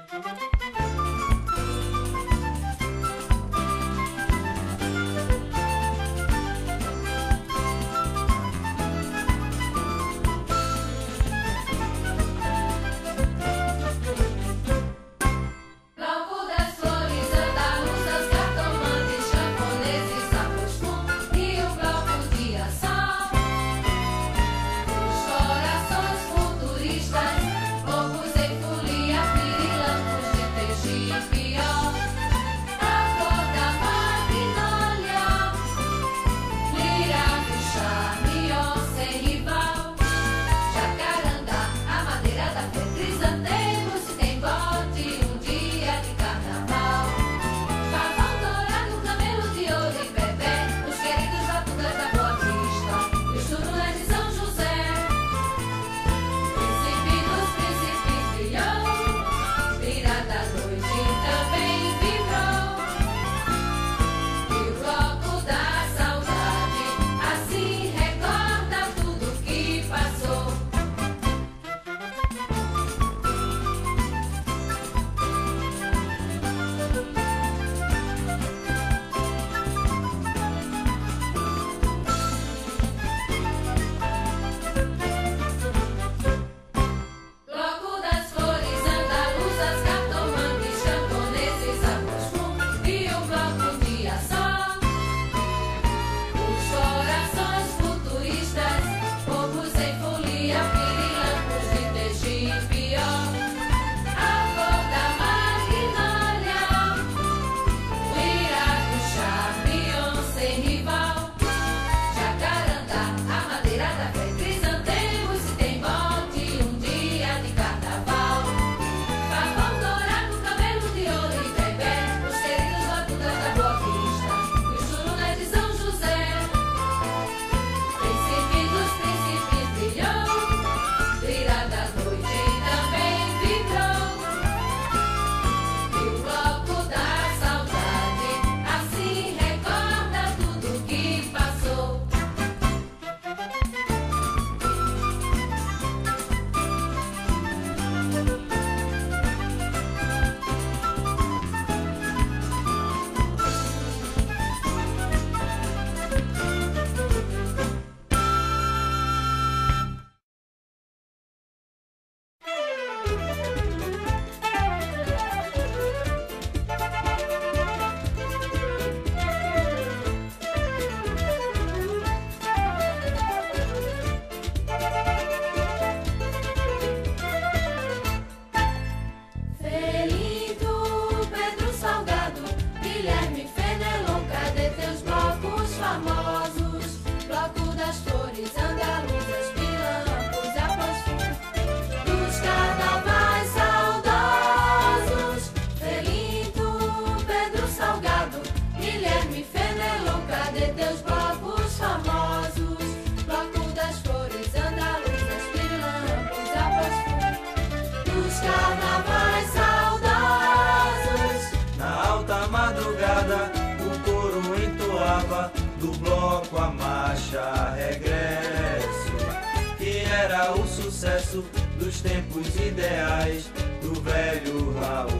do bloco a marcha regresso, que era o sucesso dos tempos ideais do velho Raul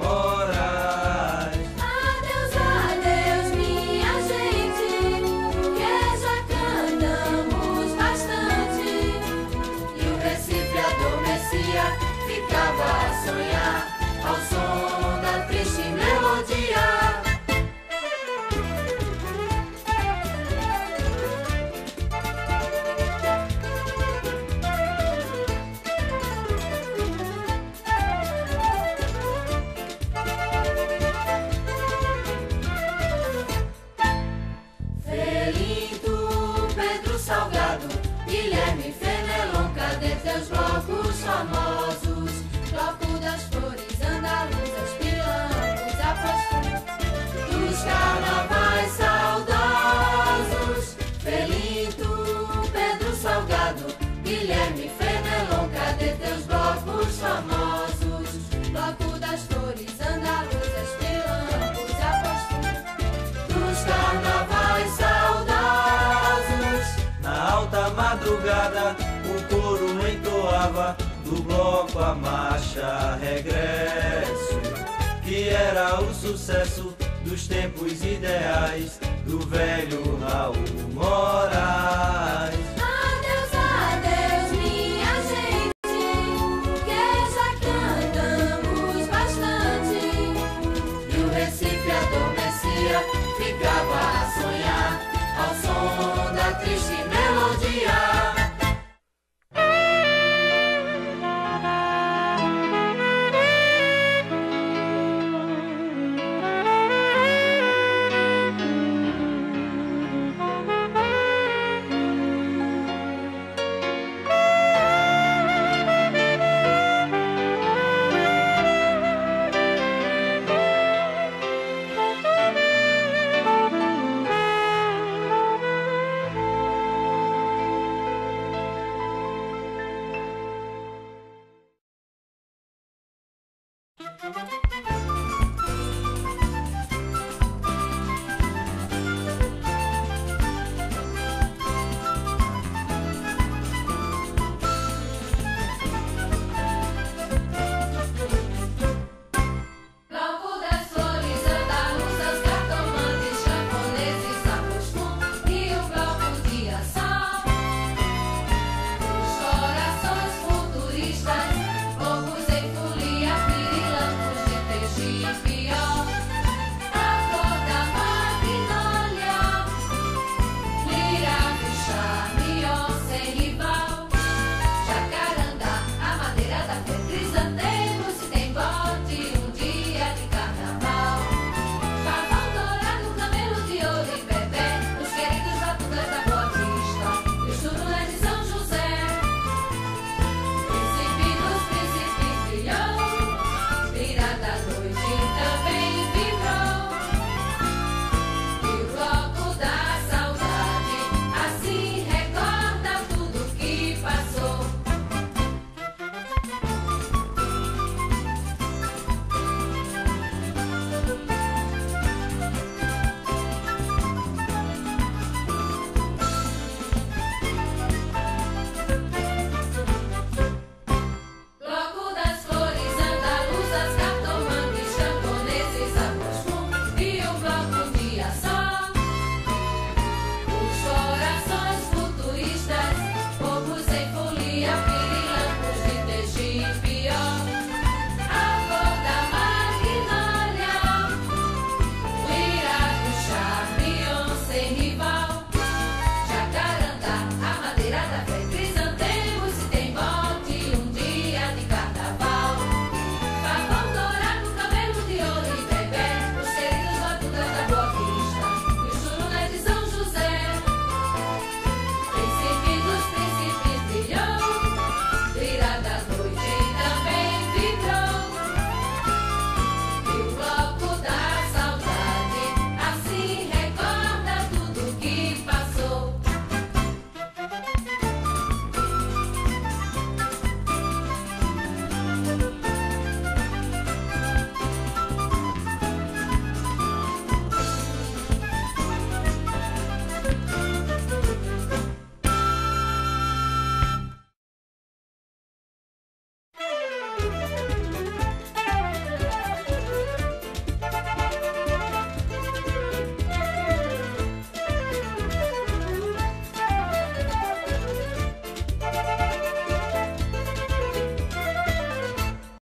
Moraes. Adeus, adeus, minha gente, que já cantamos bastante. E o Recife adormecia, ficava a sonhar ao som da triste melodia. Guilherme Fenelon, cadê teus blocos famosos? Bloco das flores andaluzas, pilambos, após dos carnavais saudosos. Felinto, Pedro Salgado, Guilherme Fenelon, cadê teus blocos famosos? Bloco das flores andaluzas, pilambos, após dos carnavais saudosos. Na alta madrugada, o coro entoava do bloco a marcha regresso. sucesso dos tempos ideais do velho Raul Moraes. Adeus, adeus, minha gente, que já cantamos bastante. E o Recife adormecia, ficava a sonhar ao som da triste melodia. Thank you.